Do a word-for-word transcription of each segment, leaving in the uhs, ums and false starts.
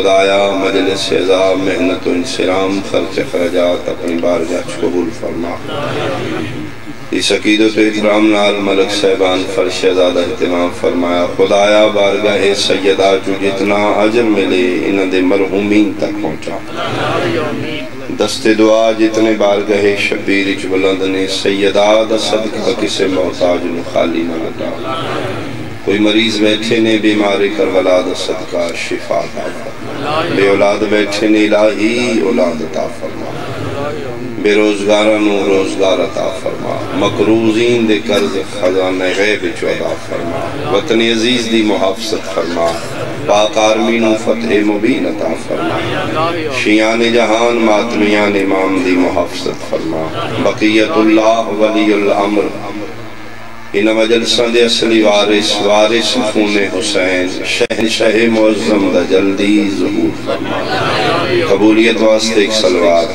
خدایا مجلس عذاب محنت و انسرام خرچ خرجات اپنی بارگاہ قبول فرما اس عقیدت و اکرام نال ملک صاحبان فرش زیادہ اہتمام فرمایا خدایا بارگاہ سیدہ جو جتنا عجر ملے انہ دے مرحومین تک پہنچا دست دعا جتنے بارگاہ شبیر بلند نے سیدہ دا صدقہ کسے محتاج نو خالی نہ لگا کوئی مریض بیٹھے نے بیمار کربلا دا صدقہ شفا دا بے اولاد بیٹھے نے الہی اولاد عطا فرما بے روزگارانو روزگار عطا فرما مقروضین دے قرض خزانہ غیب چو عطا فرما وطن عزیز دی محافظت فرما پاک آرمین و فتح مبین عطا فرما شیعان جہان ماتمیان امام دی محافظت فرما بقیت اللہ ولی الامر انہ مجلسان دے اصلی وارث وارث خون حسین شہنشاہ معظم دا جلدی ظہور فرما قبولیت واسطے ایک سلوات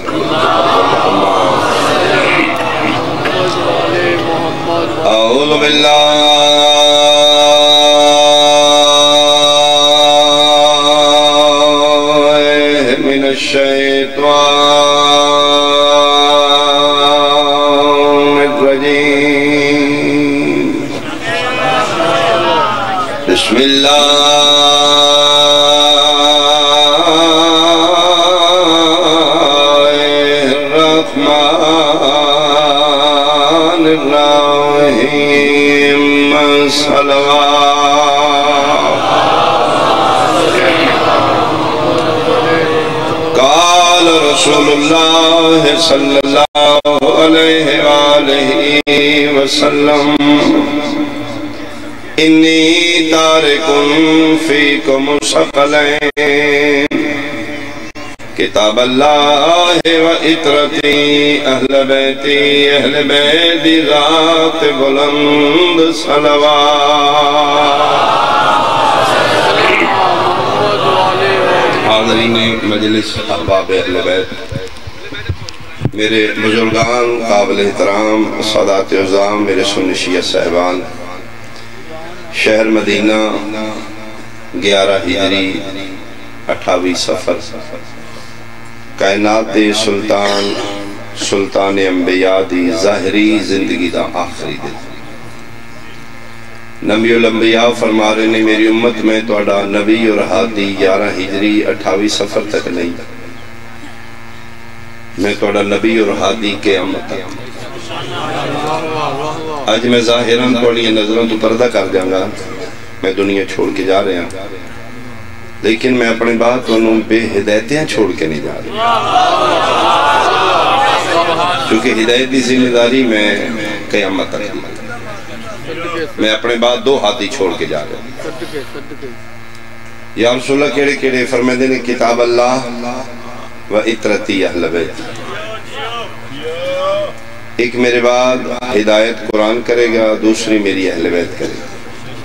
اعوذ باللہ من الشیطان الرجیم بسم اللہ الرحمن الرحیم صلوات قال رسول اللہ صلی اللہ علیہ وآلہ وسلم انی تارکن فیکم ثقلین کتاب اللہ و اطرتی اہل بیتی اہل بیتی ذات بلند صلوات حاضرین مجلس احباب اہل بیت میرے بزرگان قابل احترام سادات عظام میرے سنی شیعہ صاحبان شہر مدینہ گیارہ ہجری اٹھاوی سفر کائنات سلطان سلطان انبیاء دی ظاہری زندگی دا آخری دن نبی الانبیاء فرما رہے نے میری امت میں توڑا نبی اور ہادی گیارہ ہجری اٹھاوی سفر تک نہیں میں توڑا نبی اور ہادی کے امت تک آج میں ظاہراً توڑی نظروں تو پردہ کر دیا گا میں دنیا چھوڑ کے جا رہے ہیں لیکن میں اپنے بات انہوں بے ہدایتیں چھوڑ کے نہیں جا رہے چونکہ ہدایت کی ذمہ داری میں قیامت تک میں اپنے بات دو ہاتھی چھوڑ کے جا رہے ہیں یا رسول اللہ کیڑے کیڑے فرمائے دینے کتاب اللہ و اطرتی اہل بیت ایک میرے بعد ہدایت قرآن کرے گا دوسری میری اہل بیت کرے گا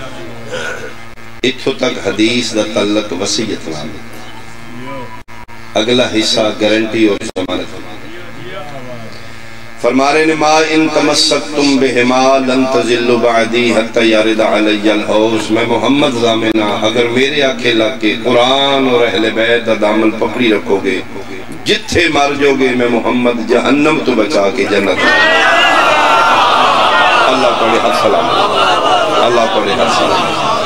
اتھو تک حدیث دا تعلق وسیعت نام اگلا حصہ گارنٹی اور ضمانت فرما رہے نے ما ان تمسکتم بہما لن تزلوا بعدی حتی یارد علی الحوض میں محمد ضامنہ اگر میرے آنکھیں لگ کے قرآن اور اہل بیت دا دامن پکڑی رکھو گے جتھے مار جو گے میں محمد جہنم تو بچا کے جنت اللہ پڑھے حد سلام اللہ پڑھے حد سلام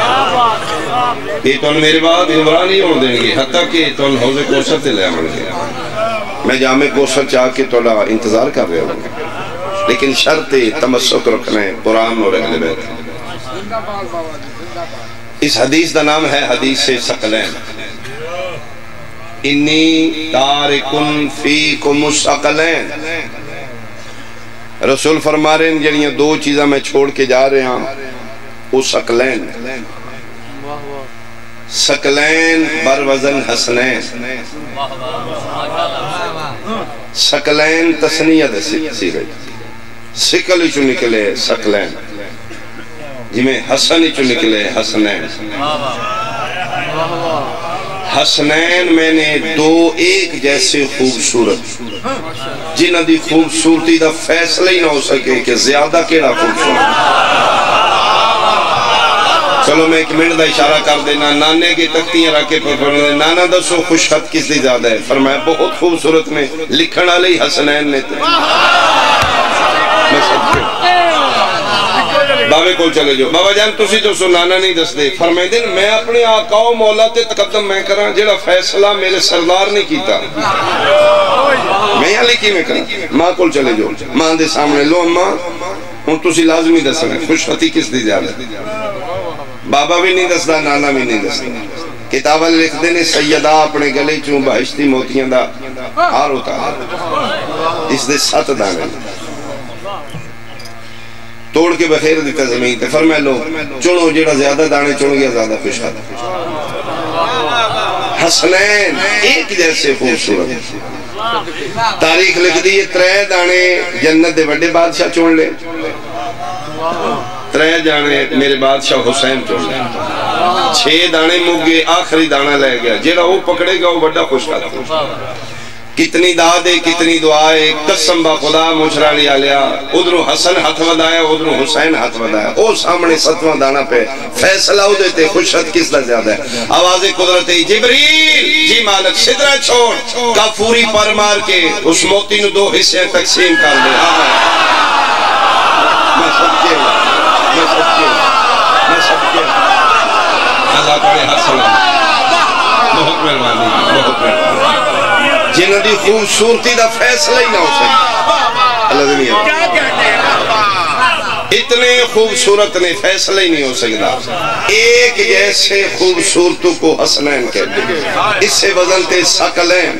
یہ تو میرے بعد عمرہ نہیں ہو دیں گے حتیٰ کہ تو حوض کوثر سے لے آمن گیا میں جامع کوثر چاہ کے توڑا انتظار کر رہے ہوں لیکن شرط تمسک رکھنے قرآن اور اہل بیت اس حدیث دا نام ہے حدیث ثقلین انی تارکن فیکم ثقلین رسول فرما رہے ہیں جنہیں دو چیزاں میں چھوڑ کے جا رہے ہیں وہ ثقلین ثقلین بر وزن حسنین ثقلین تسنیت سی گئی سکل چو نکلے ثقلین جی میں حسن چو نکلے حسنین حسنین میں نے دو ایک جیسے خوبصورت جنہ دی خوبصورتی دا فیصلہ ہی نہ ہو سکے کہ زیادہ کیڑا خوبصورت چلو میں ایک منٹ دا اشارہ کر دینا. نانے کی تختیاں رکھ کے پڑھنے نانا دسو خوش خط کس دی زیادہ ہے؟ فرمایا بہت خوبصورت نے لکھن علی حسنین نے تھے. میں سب کے بابے کو چلے جو بابا جان تسی تو سو نانا نہیں دس دے. فرمائے دن میں اپنے آقا و مولا تے تقدم میں کراں جڑا فیصلہ میرے سردار نہیں کیتا. میں یہاں لکھی میں کراں. ماں کو چلے جو ماں دے سامنے لو اماں ہوں تسی لازمی دسنا خوش خطی کس دی زیادہ. بابا بھی نہیں دسدا نانا بھی نہیں دسدا. کتاب لکھ دینے سیدہ اپنے گلے چوں بہشتی موتیاں دا ہار ہوتا ہے اس دے سات دانے توڑ کے بخیر دیتا زمین تے. فرمائے لو چنو جڑا زیادہ دانے چن گیا زیادہ خوش خط. حسنین ایک جیسے خوبصورت. تاریخ لکھ دی یہ ترے دانے جنت دے بڑے بادشاہ چون لے. ترے دانے میرے بادشاہ حسین چون لے. چھ دانے مگے آخری دانا لے گیا جیڑا وہ پکڑے گا وہ بڑا خوش خط. کتنی دادے کتنی دعائے قسم با خدا مجھرا لیا لیا. ادھرو حسن ہاتھ ودایا ادھرو حسین ہاتھ ودایا. او سامنے ستواں دانا پہ فیصلہ ہو دیتے خوش خط کس دا زیادہ ہے. آواز قدرت جبریل جی مالک سدرہ چھوڑ کافوری پر مار کے اس موتی نو دو حصے تقسیم کر دے. میں سب کے میں سب کے میں سب کے اللہ تعالی ہر سلام. بہت مہربانی بہت مہربانی. جنہوں دی خوبصورتی دا فیصلہ ہی نہ ہو سکتا. اللہ دنیا اتنے خوبصورت نے فیصلہ ہی نہیں ہو سکتا. ایک جیسے خوبصورتوں کو حسنین کہتے ہیں. اس سے وزن تے سکلین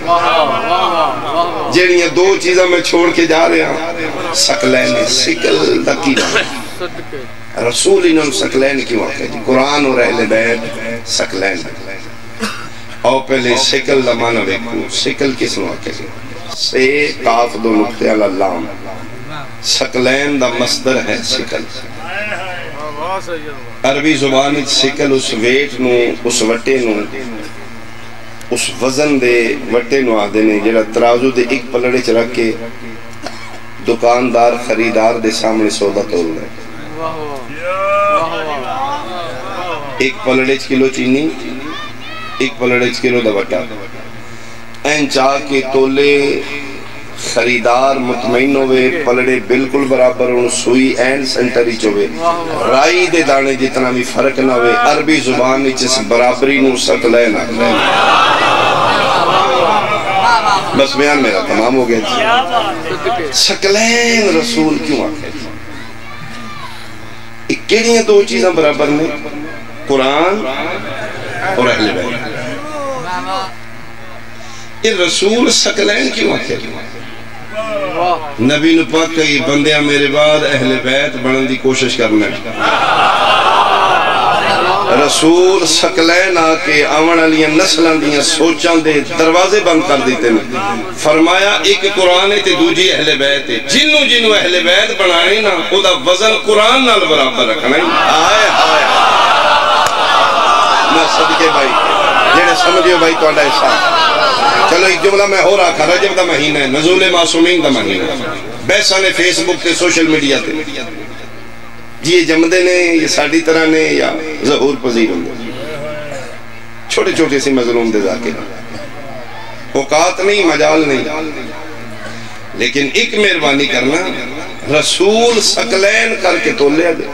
جنہی دو چیزیں میں چھوڑ کے جا رہے ہیں. سکلین سکل دقیقہ رسول انہوں سکلین کیوں آکے جی قرآن اور اہل بیت سکلین. اور پہلے سکل لمانا دیکھو سکل کس نو آکے جی سے کاف دو نقطے اللام. سکلین دا مصدر ہے سکل. عربی زبان سکل اس ویٹ نو اس وٹے نو اس وزن دے وٹے نو آدھے نے جڑا ترازو دے ایک پلڑے چرک کے دکاندار خریدار دے سامنے سودا تول رہے. ایک پلڑے کلو چینی ایک پلڑے کلو دا وٹا این چاہ کے تولے خریدار مطمئن ہوئے پلڑے بالکل برابر ان سوئی این سنٹری چوئے رائی دے دانے جتنا بھی فرق نہ ہوئے. عربی زبان جس برابری نو سکلین آگلین. بس بیان میرا تمام ہو گئے. سکلین رسول کیوں آگے ایک کیڑیاں دو چیزیں برابر نے قرآن اور اہل بیت. یہ رسول سکلین کیوں آگے نبی نے پاک کہی بندیاں میرے بعد اہل بیت بڑھن دی کوشش کرنا ہے. رسول سکلین آکے آون علیہ نسلان دیاں سوچان دے دروازے بند کر دیتے ہیں. فرمایا ایک قرآن تے دوجی اہل بیت ہے. جنو جنو اہل بیت بنانے نا او دا وزن قرآن نال برابر رکھنا ہے. آئے آئے میں صدقے بھائی جنہیں سمجھے بھائی تو اڈا احسان. چلو ایک جملہ میں ہو رہا تھا رجب دا مہینہ ہے نزول معصومین دا مہینہ ہے. بیسانے فیس بک تے سوشل میڈیا تے جی یہ جمدے نے یہ ساڑھی طرح نے یا ظہور پذیر ہوں چھوٹے چھوٹے سی مظلوم دے ذاکر اوقات نہیں مجال نہیں. لیکن ایک مہربانی کرنا رسول سکلین کر کے تو لے دے.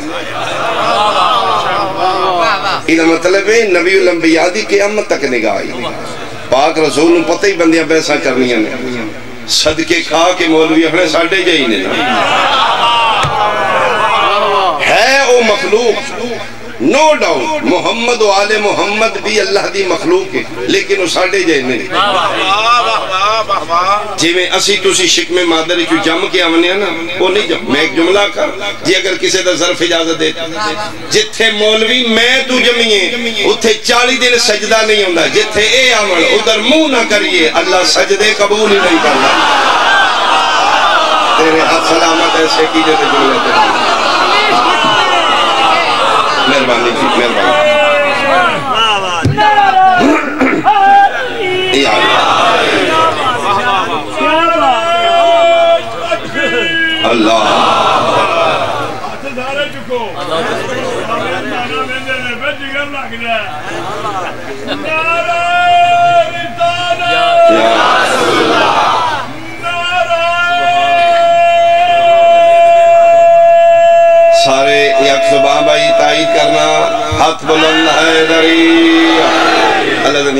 یہ مطلب ہے نبی الانبیاء دی قیامت تک نگاہ آئی. پاک رسول نے پتہ ہی بندیاں پیسہ کرنیاں نے صدقے کھا کے مولوی اپنے ساڑھے جائی نے ہے او مخلوق نو ڈاؤٹ. محمد و آل محمد بھی اللہ دی مخلوق ہے لیکن وہ ساڑھے جائے نہیں. جی میں اسی توسی شکم مادری کیوں جم کے آمنے ہیں نا وہ نہیں جم. میں ایک جملہ کر جی اگر کسی دا ظرف اجازت دیتا جتھے مولوی میں تو جمعیے اتھے چالی دن سجدہ نہیں ہوندہ. جتھے اے عمل ادھر منہ نہ کریے اللہ سجدے قبول ہی نہیں کرنا. تیرے ہاتھ سلامت ایسے کی جیسے جملے تیرے مہربانی جی مہربانی. اللہ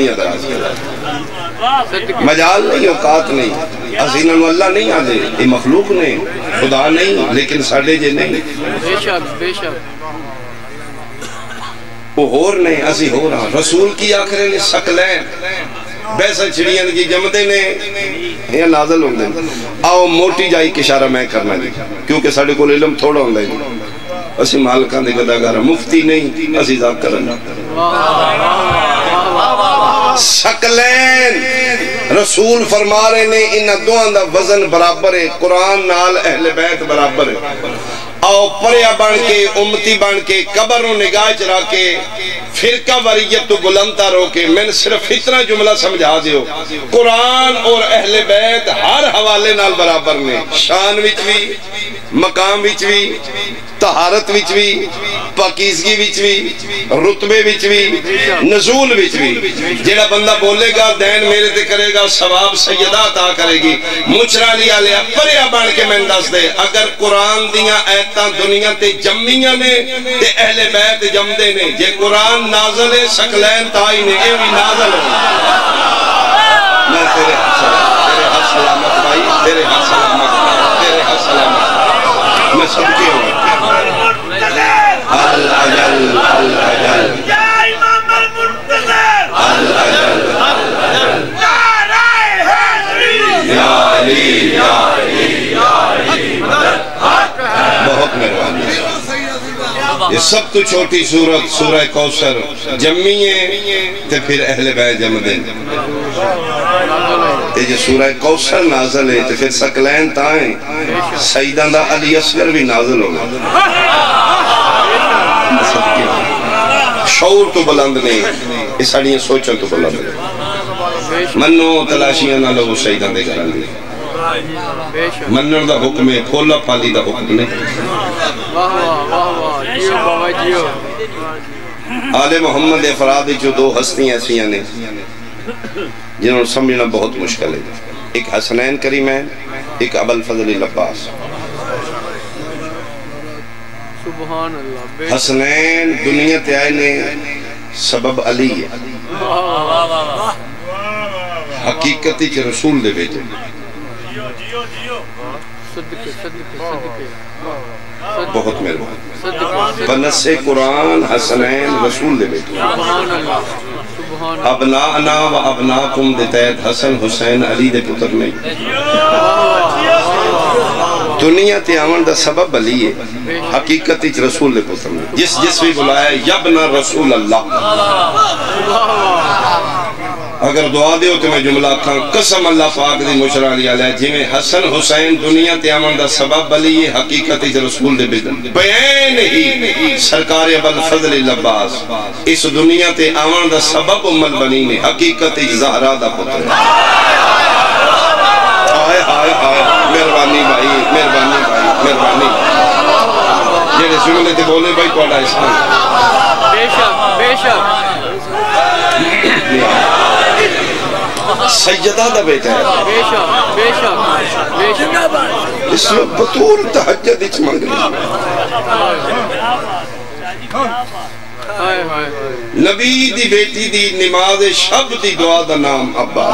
جمعیت دراز کرے مجال نہیں اوقات نہیں حسینہ نو اللہ نہیں آدھے یہ مخلوق نے خدا نہیں لیکن ساڑھے جے نہیں بے شک بے شک وہ ہور نہیں اسی ہو رہا رسول کی آخرے نے سکلین بیسا چھڑیاں کی جمدے نے یہ نازل ہوں دیں آؤ موٹی جائی کشارہ میں کرنا جی کیونکہ ساڑھے کو علم تھوڑا ہوں دیں اسی مالکان دے گدہ گارا مفتی نہیں اسی ذات کرنا سکلین رسول فرما رہے نے انہ دوان دا وزن برابر ہے قرآن نال اہل بیت برابر ہے آؤ پریا بان کے امتی بان کے قبر و نگاہ چرا کے فرقہ وریت تو بلندہ رو کے میں نے صرف اتنا جملہ سمجھا دیو قرآن اور اہل بیت ہر حوالے نال برابر نے شان وچ بھی مقام وچ بھی طہارت وچ بھی پاکیزگی وچ بھی رتبے وچ بھی نزول وچ بھی جیڑا بندہ بولے گا دین میرے تے کرے گا ثواب سیدہ عطا کرے گی مچرا لیا لیا پریا بان کے میں دس دے اگر قرآن دیاں ایتاں دنیا تے جمیاں نے تے اہل بیت جمدے نے جے قرآن نازل ہے سکلین تائی نے اے بھی نازل ہے میں تیرے ہر سلامت بھائی تیرے ہر سلامت تیرے ہر سلامت میں سب کی ہوں العجل العجل یا امام المنتظر العجل یا رائے حیدری یا علی یا علی یا علی بہت مہربانی یہ سب تو چھوٹی سورت سورہ کوثر جمعی ہے تے پھر اہل بیت جمع دیں تے جو سورہ کوثر نازل ہے تے پھر سکلین تائیں سیدان دا علی اصغر بھی نازل ہوگا شعور تو بلند نہیں اس ساڑیاں سوچن تو بلند نہیں منو تلاشیاں نہ لوگ سیدان دے گران دے منن دا حکم ہے کھولا پالی دا حکم نہیں واہ واہ واہ واہ جیو بابا جیو آل محمد افراد جو دو ہستیاں ایسی نے جنہوں نے سمجھنا بہت مشکل ہے ایک حسنین کریمین ایک ابو الفضل العباس سبحان اللہ حسنین دنیا تے آئے نے سبب علی ہے حقیقتی کے رسول دے بیٹے صدقے صدقے صدقے بہت مہربان بنس قرآن حسنین رسول دے بیٹے ابناءنا و ابناکم دے تحت حسن حسین علی دے پتر نہیں دنیا تے آمن دا سبب علی ہے حقیقتی رسول دے پتر نہیں جس جس بھی بلایا یبنا رسول اللہ اگر دعا دیو تو میں جملہ کھاں قسم اللہ پاک دی مشرع علی علیہ جی میں حسن حسین دنیا تیامن دا سبب بلی حقیقتی رسول دے بدن بیان ہی سرکار ابو الفضل العباس اس دنیا تیامن دا سبب امت بنی نے حقیقتی زہرہ دا پتر آئے آئے آئے مہربانی بھائی مہربانی بھائی مہربانی یہ رسول نے تے بولے بھائی کوڑا اسلام بے شک بے شک سیدہ دا بیٹا ہے بے شک بے شک بے شک اس میں بطول تحجد اچ منگ رہی نبی دی بیٹی دی نماز شب دی دعا دا نام عباس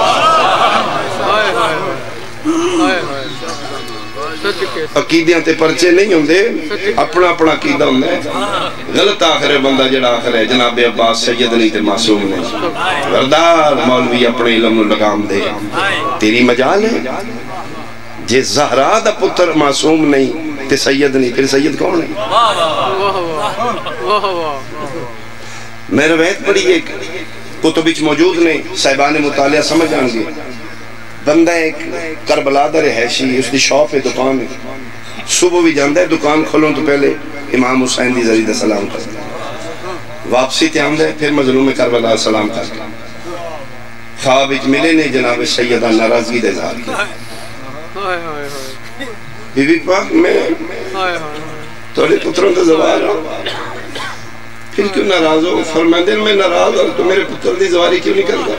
عقیدیاں تے پرچے نہیں ہوں دے اپنا اپنا عقیدہ ہوں دے غلط آخر ہے بندہ جڑا آخر ہے جناب عباس سید نہیں تے معصوم نہیں وردار مولوی اپنے علم لگام دے تیری مجال ہے جے زہرا دا پتر معصوم نہیں تے سید نہیں پھر سید کون ہے میں روایت پڑھی ایک کتب وچ موجود نہیں صاحبان مطالعہ سمجھ آن گے بندہ ایک کربلا دا رہائشی اس دی شاپ ہے دکان ہے صبح بھی جاندہ ہے دکان کھولوں تو پہلے امام حسین دی زرید سلام کرتا ہے واپسی تے آمدہ ہے پھر مظلوم کربلا سلام کرتا ہے خواب ایک ملے نے جناب سیدہ ناراضگی دے اظہار کی بی بی پاک میں توڑے پتروں کا زوار ہوں پھر کیوں ناراض ہو فرمائدین میں ناراض ہوں تو میرے پتر دی زواری کیوں نہیں کرتا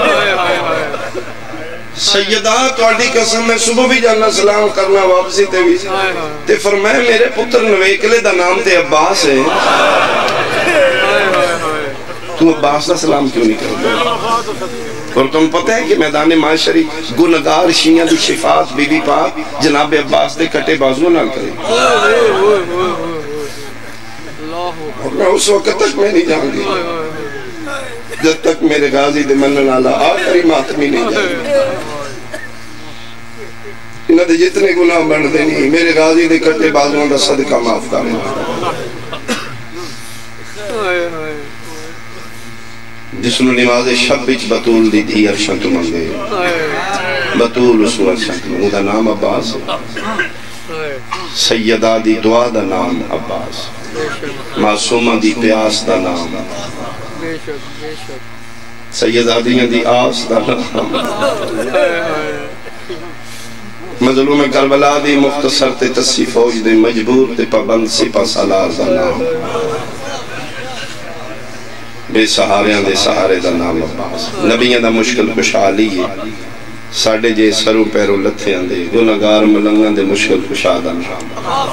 سیدہ توڑی قسم میں صبح بھی جانا سلام کرنا واپسی تے بھی تے فرمائے میرے پتر نویکلے دا نام تے عباس ہے تو عباس دا سلام کیوں نہیں کرتا؟ اور تم پتہ ہے کہ میدان معاشری گنہگار شیعہ دی شفاعت بی بی پاک جناب عباس دے کٹے بازو نہ کرے. اور میں اس وقت تک میں نہیں جاؤں گی جب تک میرے غازی دے منن والا آخری ماتمی نہیں جائے. انہاں دے جتنے گناہ بن دے نہیں میرے غازی دے کٹے بازوان دا صدقہ معاف کرنا. جس نے نماز شب بچ بطول دی تھی عرشن تو منگے بطول اس کو عرشن تو منگے دا نام عباس سیدہ دی دعا دا نام عباس معصومہ دی پیاس دا نام سیدہ دیاں دی آس دا نام مظلوم کربلا دی مختصر تے تصی فوج دے مجبور تے پابند سپا سالار دا نام بے سہاریاں دے سہارے دا نام عباس نبیاں دا مشکل کشا لیے ساڑھے جے سروں پیروں لتھیاں دے گناہگار ملنگاں دے مشکل کشا دا نام.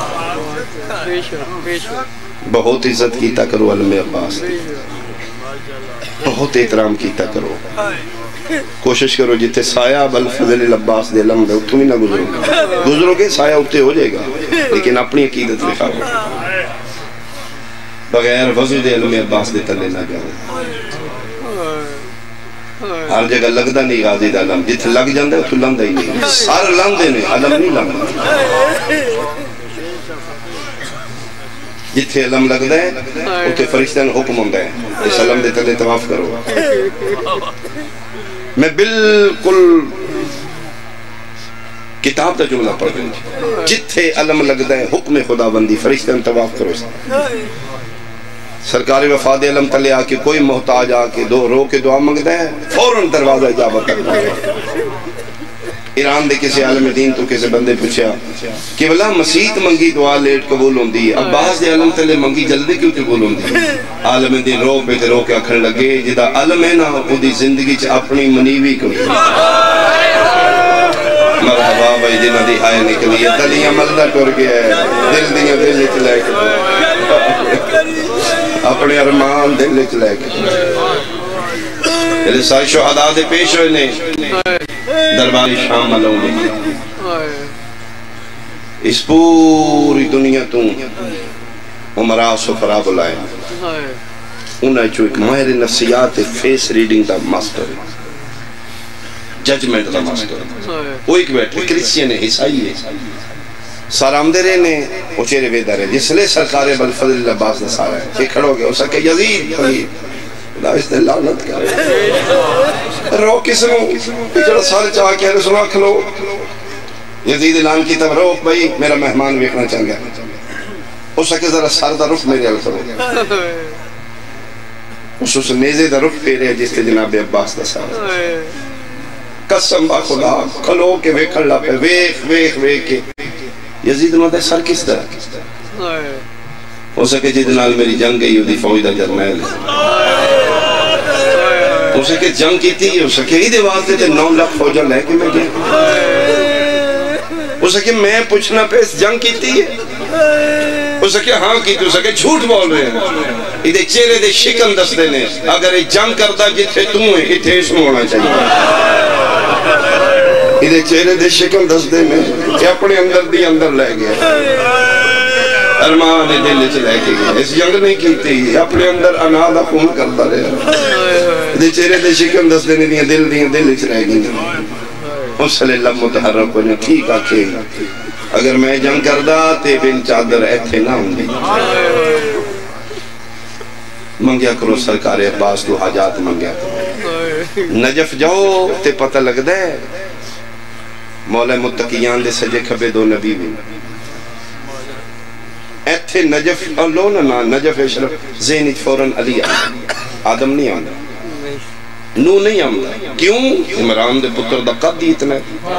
بہت عزت کیتا کرو علم عباس دے بہت احترام کیتا کرو. کوشش کرو جتے سایہ بالفضل العباس دے علم دے اتھو ہی نہ گزرو گزرو کے سایہ اتے ہو جائے گا لیکن اپنی عقیدت لکھا ہو بغیر وضو دے علم عباس دے تلے نہ جاؤ. ہر جگہ لگدا نہیں غازی دا علم جتھے لگ جاندے اتھو لندہ ہی نہیں سار لندے نے علم نہیں لندہ جتھے علم لگدا ہے اتھے فرشتہ نے حکم ہوندہ ہے اس علم دے تلے طواف کرو. میں بالکل کتاب دا جملہ پڑھ دوں جتھے علم لگدا ہے حکم خدا بندی فرشتہ نے طواف کرو. سرکار وفاد علم تلے آکے کوئی محتاج آکے دو رو کے دعا مانگدا ہے فوراً دروازہ اجابت کرتا ہے. ایران دے کسی عالم دین تو کسی بندے پوچھا کہ بلا مسیت منگی دعا لیٹ قبول ہوں دی عباس دے علم تلے منگی جلدی کیوں قبول ہوں دی. عالم دین رو پہ تے رو کے اکھن لگے جدا علم ہے نا وہ دی زندگی چ اپنی منیوی کو مرحبا بھائی جنہ دی آئے نکلی ہے دلیاں ملدہ ٹور گیا ہے دل دیاں دل چ لے کے اپنے ارمان دل چ لے کے یہ سارے شہداء دے پیش ہوئے نے درباری شام ملوں نے اس پوری دنیا تو عمرہ سفرہ بلائے انہیں جو ایک ماہر نفسیات فیس ریڈنگ دا ماسٹر ججمنٹ دا ماسٹر وہ ایک بیٹھے کرسچین ہے عیسائی ہے سارا آمدرے نے وہ چہرے ویدہ رہے جس لئے سرکار بالفضل عباس نے سارا ہے کہ کھڑو گے اسا کہ یزید خلیب خدا اس نے لعنت کرے رو کس نو پچھڑا سارے چاہ کے ہے سنا کھلو یزید اعلان کی تب روک بھائی میرا مہمان ویکھنا چاہ گیا اسا کہ ذرا سار دا رخ میرے حل کرو اس اس نیزے دا رخ پیرے جس کے جناب عباس دا سارا قسم با خدا کھلو کے ویکھن لا پہ ویکھ ویکھ ویکھ کے یزید نو دے سر کس طرح ہو سکے جدنال میری جنگ گئی ہو دی فوج دا جرنیل ہو سکے جنگ کی تھی ہو سکے ہی دے واسطے تے نو لاکھ فوجہ لے کے میں گیا ہو سکے میں پوچھنا پہ اس جنگ کی تھی ہو سکے ہاں کی تھی ہو سکے جھوٹ بول رہے ہیں ادھے چہرے دے شکن دس دینے اگر یہ جنگ کرتا جتھے تم ہیں اتھے اس میں ہونا چاہیے ادھے چہرے دے شکن دس دینے کہ اپنے اندر دی اندر لے گیا ارمان دل چ لے کے گیا اس جنگ نہیں کی تھی اپنے اندر انادہ خون کرتا رہا ادھے چہرے دے شکن دس دینے دیا دل دیا دل چ رہ گیا اس لئے لب متحرک ہونے ٹھیک آکے اگر میں جنگ کردہ تے بن چادر ایتھے نہ ہوں گی منگیا کرو سرکار عباس تو حاجات منگیا کرو نجف جاؤ تے پتہ لگ دے مولا متقیان دے سجے کھبے دو نبی بھی ایتھے نجف اللہ نا نجف اشرف زینت فوراں علی آدم نہیں آمدہ نو نہیں آمدہ کیوں عمران دے پتر دا قد دی اتنا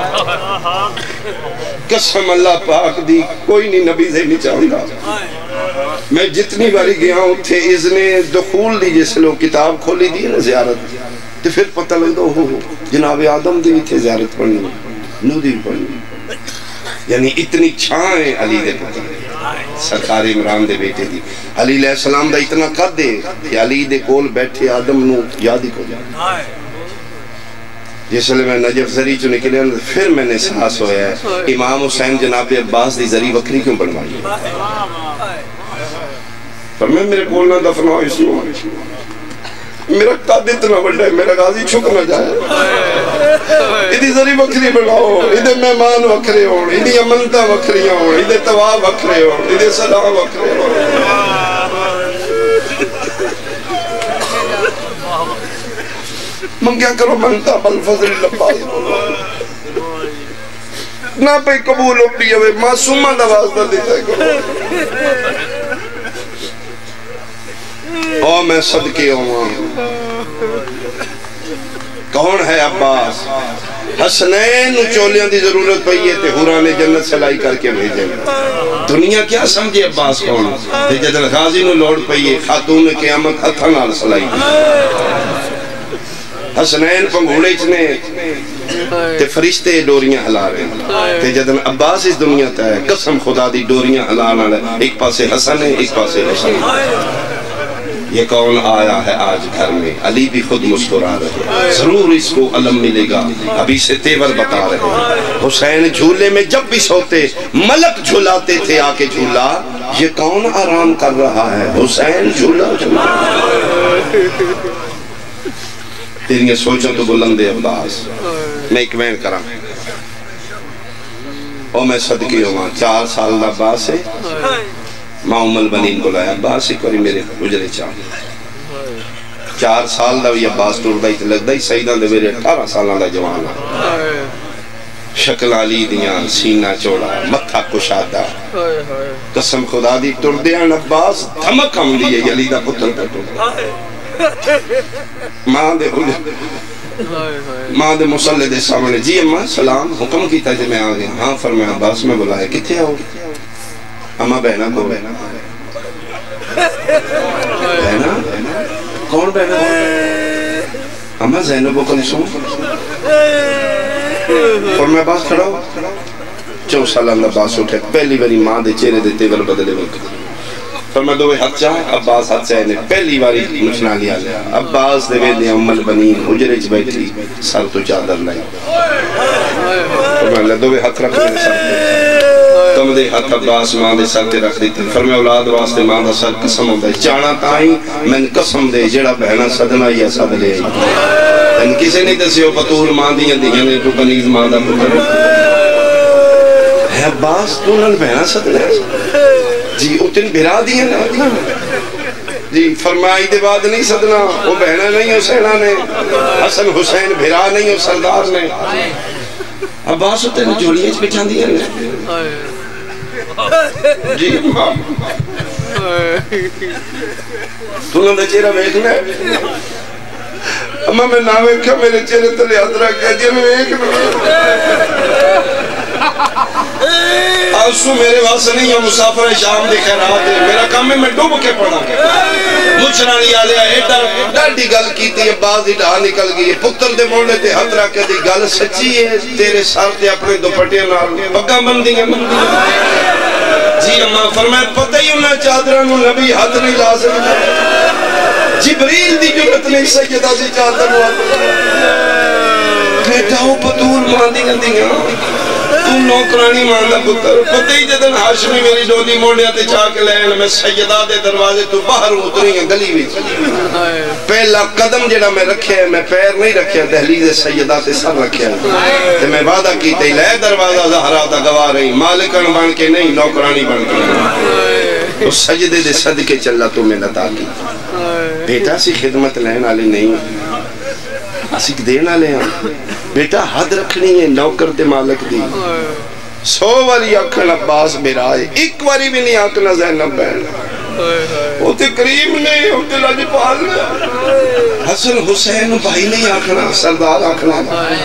قسم اللہ پاک دی کوئی نہیں نبی زینی چاہوں گا میں جتنی باری گیا ہوں تھے اذن دخول دی جیسے لوگ کتاب کھولی دی نا زیارت تو پھر پتہ لگ دو ہو جناب آدم دی تھے زیارت پڑھنی نو دی پڑھنی یعنی اتنی چھائیں علی دے پتر سرکار عمران دے بیٹے دی علی علیہ السلام دا اتنا قد دے کہ علی دے کول بیٹھے آدم نو یاد ہی کو جائے. جس لئے میں نجف زری چو نکلے پھر میں نے احساس ہویا ہے امام حسین جناب عباس دی زری وکری کیوں بنوائی. پر میں میرے کول نہ دفناؤ اس کو میرا قد اتنا بڑھا ہے میرا غازی چھک نہ جائے. ادھی ذری وکری بناؤ ادھے مہمان وکرے ہون ادھی امنتہ وکریاں ہون ادھے تواب وکرے ہون ادھے سلام وکرے ہون. منگیا کرو منتہ بالفضل لباس نہ پہ قبول ہو پی ہوئے معصومہ نوازدہ دیتا کرو. او میں صدقے ہوں کون ہے عباس حسنین چولیاں دی ضرورت پئی ہے تے حوران جنت سلائی کر کے بھیجے. دنیا کیا سمجھے عباس کون تے جدل غازی نو لوڑ پئی ہے خاتون قیامت ہتھاں نال سلائی. حسنین پنگھوڑے چنے تے فرشتے ڈوریاں ہلا رہے ہیں تے جدن عباس اس دنیا تا ہے قسم خدا دی ڈوریاں ہلانا ہے. ایک پاسے حسن ہے ایک پاسے حسن. یہ کون آیا ہے آج گھر میں علی بھی خود مسکرا رہے ضرور اس کو علم ملے گا ابھی سے تیور بتا رہے. حسین جھولے میں جب بھی سوتے ملک جھولاتے تھے آ کے جھولا. یہ کون آرام کر رہا ہے حسین جھولا جھولا. تیریاں سوچوں تو بلندے عباس میں ایک وین کرا او میں صدقی ہوں چار سال دا عباس ہے ماں ام البنین کو لایا عباس ایک وری میرے اجرے چاہ چار سال دا بھی عباس ٹور دائی تے لگ دائی سیدہ دے میرے اٹھارہ سالہ دا جوان شکل علی دیاں سینہ چوڑا متھا کشادہ قسم خدا دی ٹور دیاں عباس دھمک ہم لیے علی دا پتر دا ٹور ماں دے ماں دے مسلح دے سامنے جی اماں سلام حکم کی تجھے میں آگئے ہاں فرمایا عباس میں بلائے کتھے آؤ اماں بہنا کو بہنا کون بہنا اماں زینب و کنسوں فرمایا عباس کھڑا ہو چون سال اللہ عباس اٹھے پہلی باری ماں دے چہرے دے تیور بدلے وقت فرمایا دوے ہاتھ چاہ عباس ہاتھ چاہنے پہلی باری مچنا لیا لیا عباس دے ویدے ام البنین حجرے چ بیٹھی سر تو چادر لائی فرمایا دوے ہاتھ رکھ میرے سر پہ تم دے ہاتھ عباس ماں دے سر تے رکھ دیتے فرمایا اولاد واسطے ماں دا سر قسم ہوں دے جانا تائیں میں قسم دے جڑا بہنا صدنا یا صد لے ان کسے نہیں دسیو بطور ماں دیاں دیاں نے تو کنیز ماں دا پتر ہے عباس تو نل بہنا صدنا جی اتن بھرا دیا نا جی فرمائی دے بعد نہیں صدنا وہ بہنہ نہیں حسینہ نے حسن حسین بھرا نہیں ہو سردار نے عباس اتن جوڑیے چھ بچھان دیا نا جی تو نہ دے چہرہ بیکھنا ہے اما میں نہ ویکھا میرے چہرے تلے حضرہ کہہ دیا میں ویکھنا آنسو میرے واسے نہیں ہے مسافر شام دے خیرات ہے میرا کام ہے میں ڈوب کے پڑھا مچھرانی آلیا ایڈا ڈاڑی گل کی تھی باز ڈھا نکل گئی پتر دے موڑے تے ہاتھ رکھ دی گل سچی ہے تیرے سار تے اپنے دوپٹے نال پگاں بندی ہیں جی اماں فرمائے پتہ ہی انہاں چادرانوں نبی ہاتھ نہیں لا سکتا جبریل دی جرت نہیں سیدہ سی چادر بیٹا ہو پتول ماندی گندی ہیں تو نوکرانی ماندہ پتر پتہ ہی جدن ہاشمی میری ڈولی موڑیا تے چاک لین میں سیدہ دے دروازے تو باہر اتری ہیں گلی بھی پہلا قدم جڑا میں رکھے میں پیر نہیں رکھے دہلیز سیدہ تے سر رکھے تے میں وعدہ کی تے لے دروازہ زہرہ دا گواہ رہی مالکن بن کے نہیں نوکرانی بن کے اس سجدے دے صدقے چلا تو میں نتا کی بیٹا سی خدمت لین آلے نہیں اسک دینا لے ہاں بیٹا حد رکھنی ہے نوکر تے مالک دی سو واری آکھن عباس میرا ہے ایک واری بھی نہیں آکھنا زینب بہن وہ تے کریم نہیں وہ تے لاجی پال نہیں حسن حسین بھائی نہیں آکھنا سردار آکھنا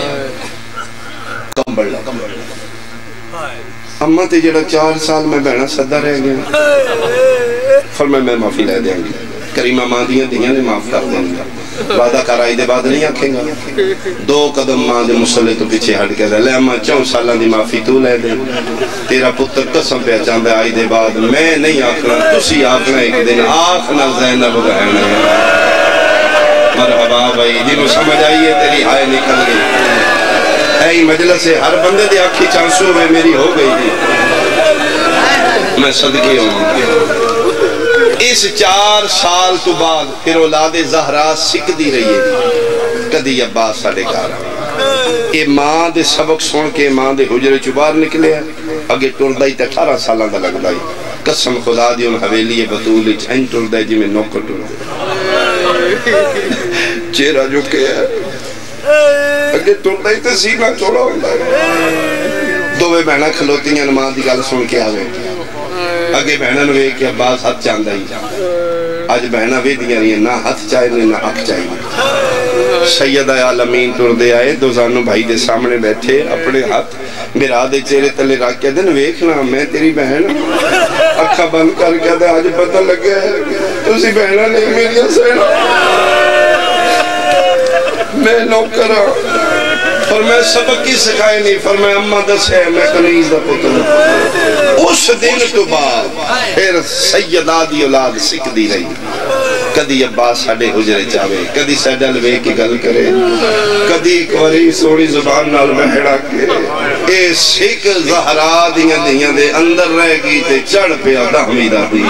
کمبڑ لگا اممہ تے جڑا چار سال میں بہنا صدہ رہ گیا فرمائے میں معافی لے دیں گی کریمہ ماں دیاں دیاں نے معاف کر دیں گا وعدہ کر آئی دے بعد نہیں آکھیں گا دو قدم ماں دے مسلح تو پیچھے ہٹ کے دے لے اماں چون سالہ دی معافی تو لے دے تیرا پتر قسم پہ چاندہ آئی دے بعد میں نہیں آکھنا تسی آکھنا ایک دن آکھنا زینب بہن مرحبا بھائی جنہوں سمجھ آئیے تیری ہائے نکل گئی اے مجلس سے ہر بندے دے آنکھی چانسوں میں میری ہو گئی تھی میں صدقے ہوں اس چار سال تو بعد پھر اولاد زہرا سکھ دی رہی ہے کدی عباس ساڑے کارا اے ماں دے سبق سن کے ماں دے حجرے چبار نکلے ہیں اگے ٹر دائی تے اٹھارہ سالہ دا لگ دائی قسم خدا دی ان حویلی بطولی چھن ٹر دائی جی میں نوکر ٹر دائی چہرہ جو کہ ہے اگے ٹر دائی تے سینہ چھوڑا ہوں دائی دوے بہنہ کھلوتی ہیں ماں دی گل سن کے آوے اگے بہنہ نوے کہ عباس ہاتھ چاندہ ہی آج بہنہ وے دیا رہی ہے نہ ہاتھ چاہیے نہ اک چاہیے سیدہ عالمین ٹر دے آئے دو زانو بھائی دے سامنے بیٹھے اپنے ہاتھ میرا دے چہرے تلے رکھ کے دن ویکھنا میں تیری بہن اکھا بند کر کے دے آج پتہ لگے ہے تسی بہنہ نہیں میری سینا میں نوکرہ فرمائے سبق کی سکھائے نہیں فرمائے اممہ دس ہے میں کنیز دا پتر اس دن تو بعد پھر سیدہ دی اولاد سکھ دی رہی کدی عباس ساڑے حجرے چاہوے کدی سیڈل وے کی گل کرے کدی کوری سوڑی زبان نال بہڑا کے اے سکھ زہرا دیاں دیاں دے اندر رہ گی تے چڑھ پہ دہمیدہ دی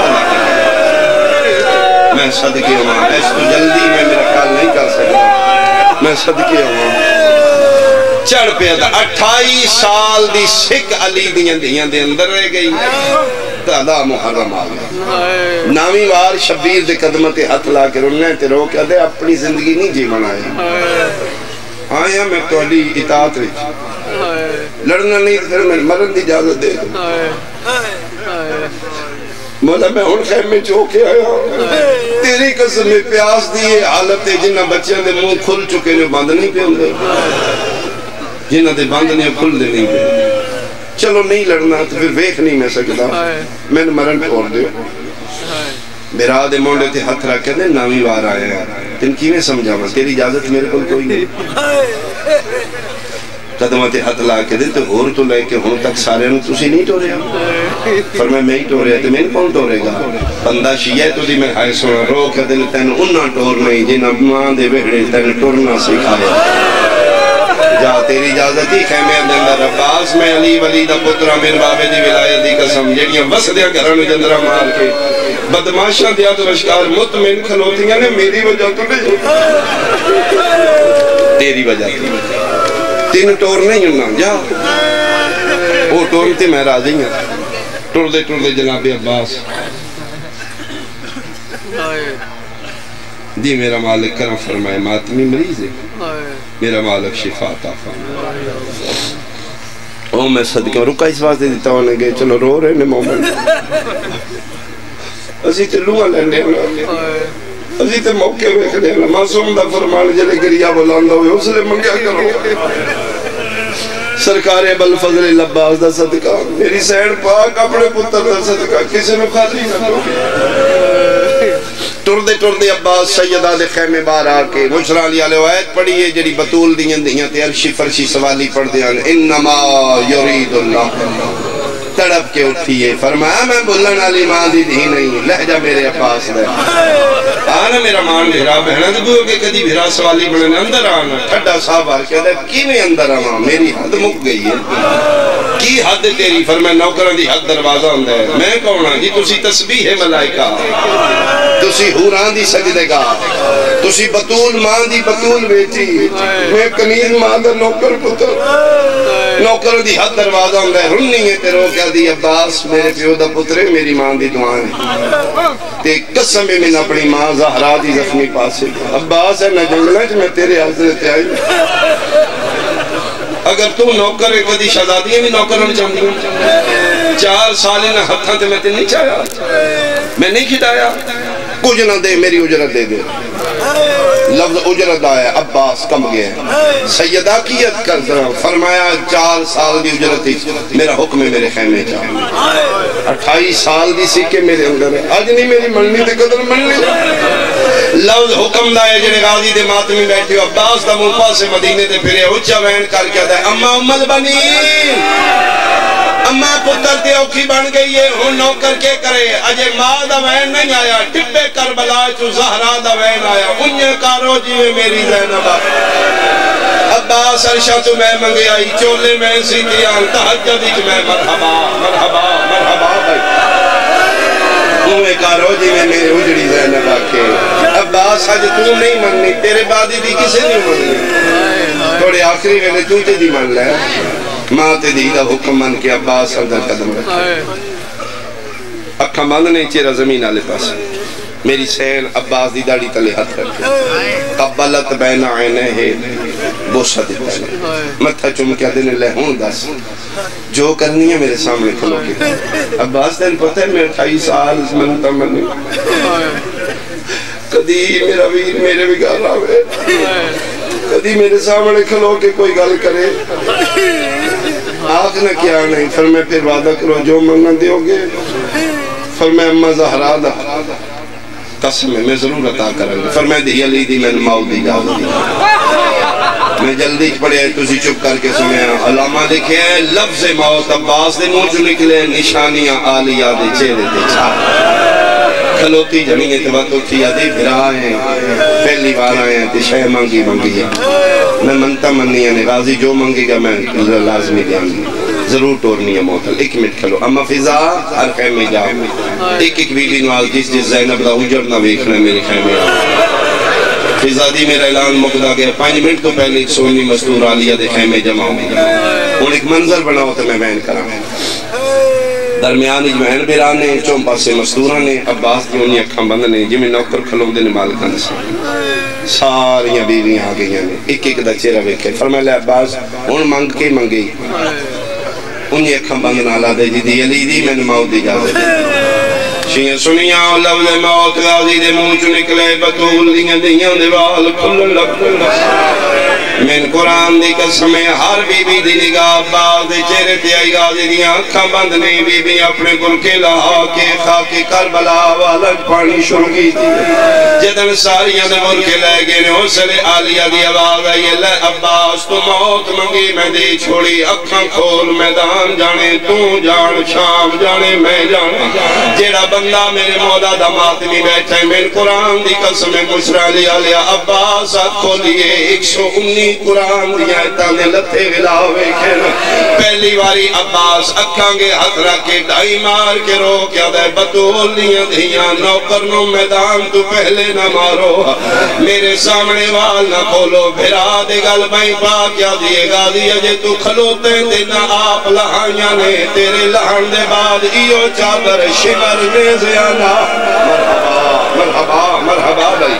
میں صدقے ہوں اس کو جلدی میں میرا خیال نہیں کر سکتا میں صدقے ہوں چڑھ پہ دا اٹھائی سال دی سکھ علی دیاں دیاں دے اندر رہ گئی تادا محرم آگیا نامی وار شبیر دے قدمت ہاتھ لا کے رننے تے رو کیا دے اپنی زندگی نہیں جی منایا آیا میں تو علی اطاعت رہی لڑنا نہیں پھر میں مرن دی اجازت دے دوں مولا میں ان خیم میں چوکے آیا تیری قسم میں پیاس دیئے حالت جنہ بچیاں دے منہ کھل چکے جو بند نہیں پہ اندر جنہ دے بند نہیں کھل دے نہیں پہ چلو نہیں لڑنا تو پھر ویکھ نہیں میں سکتا میں نے مرن پہ اور دے میرا دے مونڈے تے ہتھ رکھے دے نامی وار آئے ہیں تن کی میں سمجھا ماں تیری اجازت میرے کو کوئی نہیں قدمت ہتھ لا کے دے تو غور تو لے کے ہوں تک سارے انہوں تُسی نہیں ٹورے ہیں فرمائے میں ہی ٹورے ہیں تو میں کون ٹورے گا بندہ شیعہ تو دی میں ہائے سونا رو کے دل تین انہاں ٹور نہیں جنہ ماں دے بہڑے تین ٹورنا سکھایا جا تیری اجازت ہی خیمے اندر عباس میں علی ولی دا پترہ میرے بابے دی ولایت دی قسم جڑیاں بس دیا گھرانو جندرہ مار کے بدماشاں دیا تو اشکار مطمئن کھلوتیاں نے میری وجہ تو نہیں تیری وجہ تھی تین ٹور نہیں ہوں جا وہ ٹور تھی میں راضی ہوں ٹور دے ٹور دے جناب عباس دی میرا مالک کرم فرمائے ماتمی مریض ہے میرا مالک شفا عطا فرمائے او میں صدقہ رکا اس واسطے دیتا ہونے گئے چلو رو رہے نے مومن اسی تے لوہا لینے اسی تے موقع ویکھنے معصوم دا فرمان جلے گریا بلاندہ ہوئے اس لئے منگیا کرو سرکار ابوالفضل العباس دا صدقہ میری سین پاک اپنے پتر دا صدقہ کسی نے خالی نہ دو ٹردے ٹردے عباس سیدہ دے خیمے بار آکے مشرا علی علیہ وآیت پڑھئے جڑی بطول دیاں دیاں تے عرشی فرشی سوالی پڑھ دیاں انما یرید اللہ تڑپ کے اٹھئے فرمایا میں بلن علی ماں دی دی نہیں لہجہ میرے عباس دے آنا میرا مان بھیرا بہنہ دبو کہ کدی بھیرا سوالی بڑھنے اندر آنا ٹھڑا صاحب آر کہتا ہے کی میں اندر آنا میری حد مک گئی ہے کی حد تیری فرمائے نوکران دی حد دروازہ اندر ہے میں کہونا جی تسی تسبیح ہے ملائکہ تسی ہوران دی سجدے گا تسی بطول ماں دی بطول بیٹی میں کنیز ماں دا نوکر پتر نوکر دی حد دروازہ اندر ہے رنی ہے تیرو کیا دی عباس میرے پیو دا پترے میری ماں دی دعائیں تے قسم میں میں اپنی ماں زہرا دی زخمی پاسے عباس ہے نہ جنگلہ جو میں تیرے حضرت آئی اگر تو نوکر ہے کدی شہزادی ہے بھی نوکر ہونے چاہتی ہوں چار سالے نہ ہتھاں تے میں تے نہیں چاہیا میں نہیں کھٹایا کچھ نہ دے میری اجرت دے دے لفظ اجرت آیا عباس کم گئے سیدہ کیت کر فرمایا چار سال دی اجرت ہی میرا حکم ہے میرے خیمے چاہ اٹھائی سال دی سکے میرے اندر ہے آج نہیں میری مننی تے قدر مننی لفظ حکم دا ہے جڑے غازی دے ماتمی بیٹھے عباس دا منہ پاس سے مدینے دے پھرے اچھا وین کر کے دے اما امال بنی اما پتر تے اوکھی بن گئی ہے ہن نوکر کے کرے اجے ماں دا وین نہیں آیا ٹپے کربلا چو زہرا دا وین آیا انجے کارو جیوے میری زینبہ عباس عرشہ تو میں منگے آئی چولے میں سیتیان تحجد اچ میں مرحبا مرحبا مرحبا بھائی تمہیں کارو جیوے میرے اجڑی زینبہ کے عباس آج تو نہیں مننی تیرے بعدی بھی کسے نہیں مننی تھوڑے آخری ویلے تو تے دی من لے ماں تے دی دا حکم من کے عباس اندر قدم رکھے اکھا مند نہیں چیرہ زمین آلے پاس میری سین عباس دی داڑی تلے ہاتھ رکھے قبلت بین عینے ہے بوسہ دیتا ہے متھا چمکیا دینے لے ہون دس جو کرنی ہے میرے سامنے کھلو کے عباس دین پتہ ہے میں اٹھائی سال منتا منی کدی میرا ویر میرے بگار راوے کدی میرے سامنے کھلو کے کوئی گل کرے آخ نہ کیا نہیں فرمائے پھر وعدہ کرو جو منگن دیو گے فرمائے اممہ زہرا دا قسم ہے میں ضرور عطا کریں گے فرمائے دی علی دی میں نماؤ دی جاؤ دی میں جلدی پڑھے ہیں تُسی چپ کر کے سنے ہیں علامہ لکھے ہیں لفظ موت عباس دے منہ جو نکلے نشانیاں آلیہ دے چہرے دے چھا کھلوتی جنی ہے تو تو کیا دی بھرائیں پہلی بار آئے ہیں تی شہ مانگی مانگی ہے میں منتا مننی ہے غازی جو مانگی گا میں لازمی دیاں گی ضرور ٹورنی ہے موتل ایک منٹ کھلو اما فضا ہر خیمے جاؤ ایک ایک بیلی نواز جس جس زینب دا اجڑ نہ ویکھنا میرے خیمے فضا دی میرا اعلان مقدہ گیا پانچ منٹ تو پہلے ایک سونی مستور آلیہ دے خیمے جمع ہوں ان ایک منظر بناؤ تو میں بین کرا درمیان ایک بہن بیرانے چون پاسے مستورانے عباس دی انہی اکھاں بندنے جی میں نوکر کھلوں دے مالکان سے ساریاں بیویاں آگئی ہیں ایک ایک دا چہرہ ویکھے فرمائے لے عباس ان منگ کے منگئی انہی اکھاں بندنا لا دے جی دی علی دی میں نماؤ دی جا دے شیئے سنیاں لفظ موت غازی دے منہ چو نکلے بطول دیاں دیاں دیوال کھل لگ من قرآن دی قسمیں ہر بی بی دی نگاہ باز دے چہرے تے آئی غازی دیاں اکھاں بند نہیں بی بی اپنے گل کے لہا کے خاک کربلا والج پانی شروع کی تھی جدن ساریاں دے گل کے لے گئے نے حسل آلیہ دی آواز آئی لے عباس تو موت منگی میں دی چھوڑی اکھاں کھول میدان جانے تو جان شام جانے میں جانے جیڑا بندہ میرے مولا دا ماتمی بیٹھے من قرآن دی قسمیں مشرا لیا لیا عباس آت کھولیے ایک سو انی قرآن دیا اتانے لتے غلاوے کھینا پہلی واری عباس اکھاں گے ہاتھ رکھے ڈائی مار کے رو کیا دے بطول دیا دیا نوکرنوں میدان تو پہلے نہ مارو میرے سامنے وال نہ کھولو بھرا دے گل بھائی پا کیا دیے گا دیا جے تو کھلوتے دینا آپ لہائیاں نے تیرے لہن دے بعد ایو چادر شمر نے زیانا مرحبا مرحبا مرحبا بھائی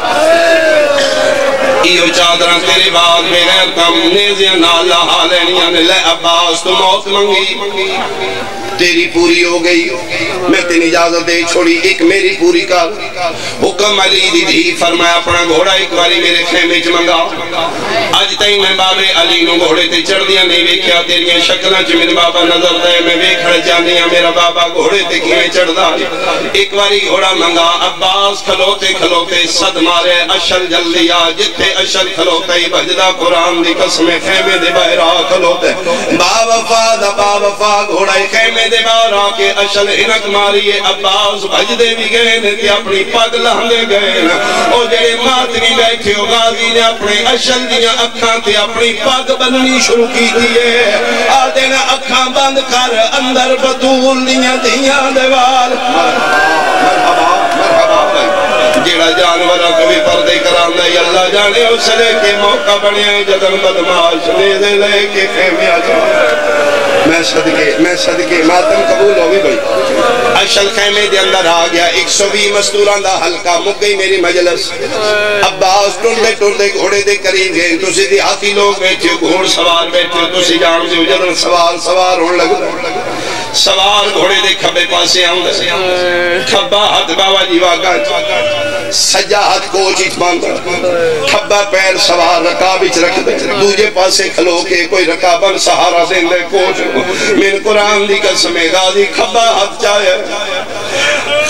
ایو چادران تیرے بعد بغیر کم نیزیاں نالا حالینیاں نے لے عباس تو موت منگی تیری پوری ہو گئی میں تین اجازت دے چھوڑی ایک میری پوری کر حکم علی دی دی فرمایا اپنا گھوڑا ایک باری میرے خیمے چ منگا آج تائیں میں بابے علی نو گھوڑے تے چڑھ دیا نہیں ویکھیا تیریاں شکلاں چ میرے بابا نظر دے میں ویکھڑ جاندیاں میرا بابا گھوڑے تے کیویں چڑھدا ایک باری گھوڑا منگا عباس کھلوتے کھلوتے صد مارے اشل جلدی آ جتھے اشل کھلوتے ہی بھجدا قرآن دی قسم خیمے دے باہر آ کھلوتے با وفا دا با وفا گھوڑا خیمے دے باہر آ کے اشل ہنک ماریے عباس بھجدے بھی گئے نے تے اپنی پگ لہندے گئے نا او جڑے ماتمی بیٹھے ہو غازی نے اپنے اشل دیاں اکھاں تے اپنی پگ بننی شروع کی دیئے آدھے نا اکھاں بند کر اندر بطول دیاں دیاں دیوال مرحبا مرحبا جیڑا جانورہ کبھی پردے کراندہ یا اللہ جانے اس لے کے موقع بنے جدن بدماش نیزے لے کے خیمے آجا میں صدقے میں صدقے ماتم قبول ہوگی بھئی اشل خیمے دے اندر آ گیا ایک سو بھی مستوران دا حلقہ مک گئی میری مجلس عباس ٹوندے ٹوندے گھوڑے دے قریب گئے تو سی دیہاتی لوگ بیٹھے گھوڑ سوار بیٹھے تو سی جان سے جدن سوار سوار ہون لگ سوار گھوڑے دے کھبے پاسے آؤں دے کھبا ہاتھ باوا جیوا گا سجا ہاتھ کوچ اچ باندھا کھبا پیر سوار رکاب اچ رکھ دے دوجے پاسے کھلو کے کوئی رکابن سہارا زندے کوچ من قرآن دی قسم غازی کھبا ہاتھ چاہے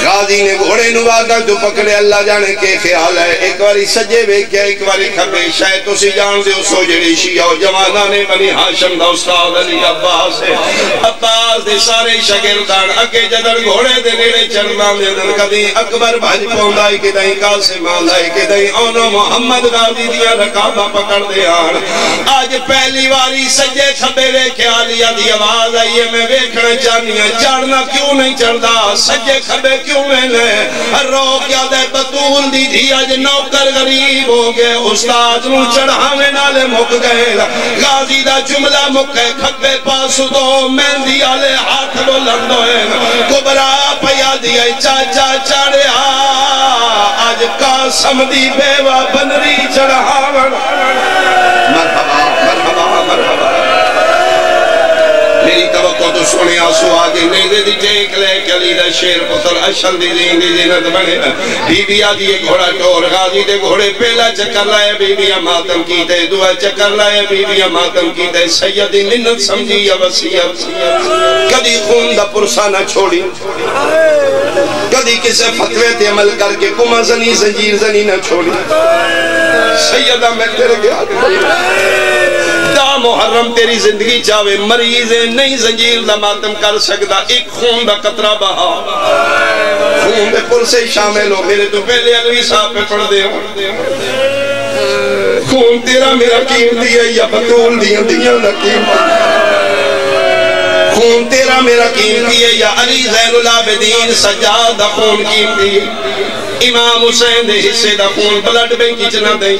غازی نے گھوڑے نواگا جو پکڑے اللہ جانے کے خیال ہے ایک باری سجے ویکیا ایک باری کھبے شاید تو سی جان دے سو جڑی شیعہ و جوانا نے بنی ہاشم دا استاد علی عباس ہے عباس دے سارے شگردان اکے جدر گھوڑے دے نیڑے چڑھنا دے در کدی اکبر بھاج پوندائی کے دائیں قاسم آلائی کے دائیں اونو محمد غازی دیا رکابہ پکڑ دے آن آج پہلی واری سجے کھبے ویکیا لیا دی آواز آئیے میں ویکھنا چاہنیا چڑھنا کیوں نہیں چڑھدا سجے کھبے کیوں میں نے رو کیا دے بطول دی دی آج نوکر غریب ہو گئے استاد نو چڑھاوے نالے مک گئے غازی دا جملہ مکے کھبے پاس دو مہندی آلے ہاتھ لو لندوئے کبرا پیا دیا چاچا چاڑے آج قاسم دی بیوہ بنری چڑھاوے مرحبا مرحبا مرحبا میری توقع تو سونے آسو آگے نیزے دی ٹیک لے کلی دا شیر پتر اشل دی دین دی زینت بنے بی بی آدھی ایک گھوڑا ٹور غازی دے گھوڑے پہلا چکر لائے بی بی ماتم کیتے دعا چکر لائے بی بی ماتم کیتے سیدی منت سمجھی یا وسیعت کدی خون دا پرسا نہ چھوڑی کدی کسے فتوے تے عمل کر کے کما زنی زنجیر زنی نہ چھوڑی سیدہ میں تیرے گیا دا محرم تیری زندگی چاہوے مریضے نہیں زنجیر دا ماتم کر سکتا ایک خون دا قطرہ بہا خون دے پل سے شامل ہو میرے تو پہلے علوی صاحب پہ پڑھ دے ہو خون تیرا میرا قیمتی ہے یا بطول دیا دیا دا قیمتی خون تیرا میرا قیمتی ہے یا علی زین العابدین سجاد دا خون قیمتی ہے امام حسین دے حصے دا خون بلڈ بینکی چنا دیں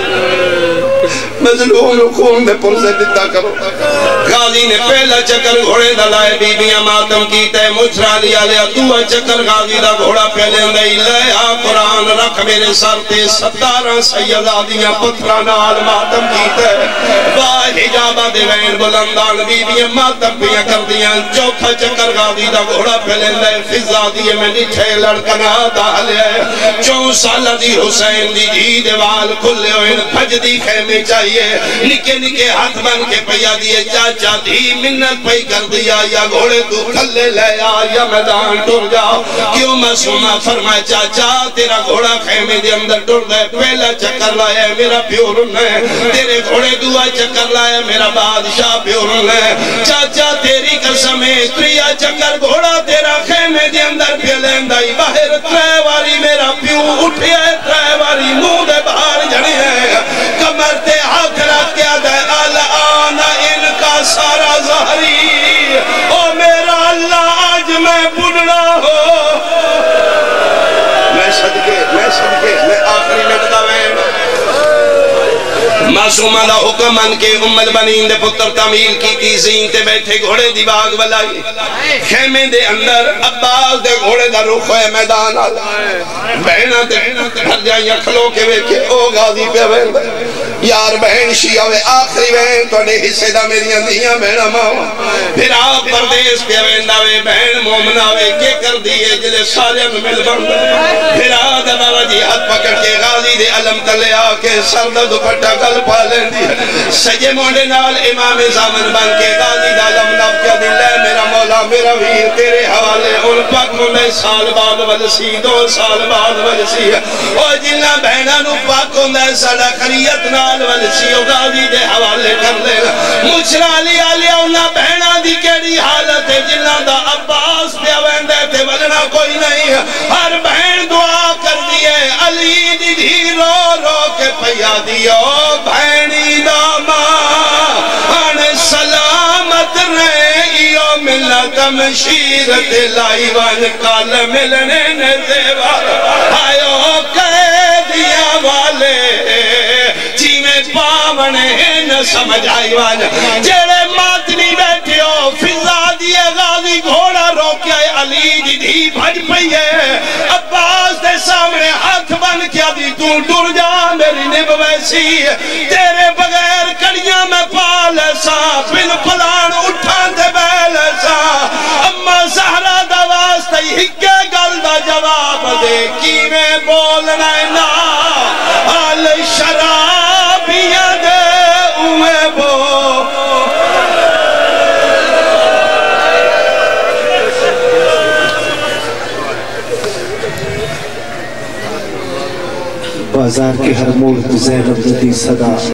مظلوم خون دے پرزے دیتا کرو غازی نے پہلا چکر گھوڑے دا لائے بی بیاں ماتم کیتے مجھرا لیا لیا دعا چکر غازی دا گھوڑا پہلے اندائی لیا قرآن رکھ میرے سر تے ستارہ سیدادیاں پتھرانال ماتم کیتے واہ حجابہ دے وین بلندان بی بیاں ماتم پیا کر دیاں چوتھا چکر غازی دا گھوڑا پہلے اندائی فضا دیے میں نٹھے لڑکنا دا لیا چون سالہ دی حسین دی جی دیوال کھلے ہوئے بھج دی خیمے چاہیے نکے نکے ہاتھ بن کے پیا دیے چاچا دی منت پئی کر دیا یا گھوڑے تو کھلے لے آ یا میدان ٹر جاؤ کیوں معصومہ فرمائے چاچا تیرا گھوڑا خیمے دے اندر ٹر دے پہلا چکر لائے میرا پیورن ہے تیرے گھوڑے دعا چکر لائے میرا بادشاہ پیورن ہے چاچا تیری قسم ہے تریا چکر گھوڑا تیرا خیمے دے اندر پیلندائی باہر ترے واری میرا پیو اٹھیا ہے ترے واری منہ دے باہر جڑے ہیں کمر تے ہاتھ رکھ کے دے الان ان کا سارا ظہری او میرا اللہ آج میں بڑھنا ہو میں صدقے میں صدقے میں آخری لٹتا میں معصومہ دا حکم ان کے ام البنین دے پتر تعمیل کی تی زین تے بیٹھے گھوڑے دی باغ بلائی خیمے دے اندر عباس دے گھوڑے دا رخ ہوئے میدان آتا بہنہ تے ہر جائیں کھلو کے ویکے او غازی پہ وین یار بہن شیعہ وے آخری بہن تو نے حصے دا میری اندیاں بہنہ ماں پھر آپ پردیس پہ وین دا وے بہن مومنہ وے کے کر دیئے جلے سالے مل بند پھر آدھا بابا جی ہاتھ پکڑ کے غازی دے علم تلے آکے سر دا دوپٹا گل پالیں دی سجے موڑے نال امام زامن بن کے غازی دا علم لب کیا دل ہے میرا مولا میرا ویر تیرے حوالے ان پاک مونے سال بعد ولسی دو سال بعد ولسی او جنہ بہنہ نو پاک ہوندے ساڑا خریت نال ولسی او غازی دے حوالے کر لے مجھرا لیا لیا انہا بہنہ دی کیڑی حالت ہے جنہ دا عباس پہ ویندے تھے ولنا کوئی نہیں ہر بہن دعا کر دیئے علی دی دھی رو رو کے پیا دیو بہنی دا ماں ان سلامت رہیو ملت مشیرت لائی وان کال ملنے نزیوار آئیو قیدیا والے جی میں پاونے نہ سمجھ آئی وان جڑے ماتنی بیٹھے ہو فضا دیے غازی گھوڑا روکیا علی دی دھی بھج پئی ہے عباس دے سامنے ہاتھ بن کیا دی تو ٹر جا میری نب ویسی تیرے بغیر کڑیاں میں پال ایسا پھر پلان اٹھان دے بیل ایسا اما زہرہ دا واسطہ ہکے گل دا جواب دے کی میں بولنا نا آل شرابیاں دے اوے بو بازار کے ہر موڑ پہ زینب نے دی صدا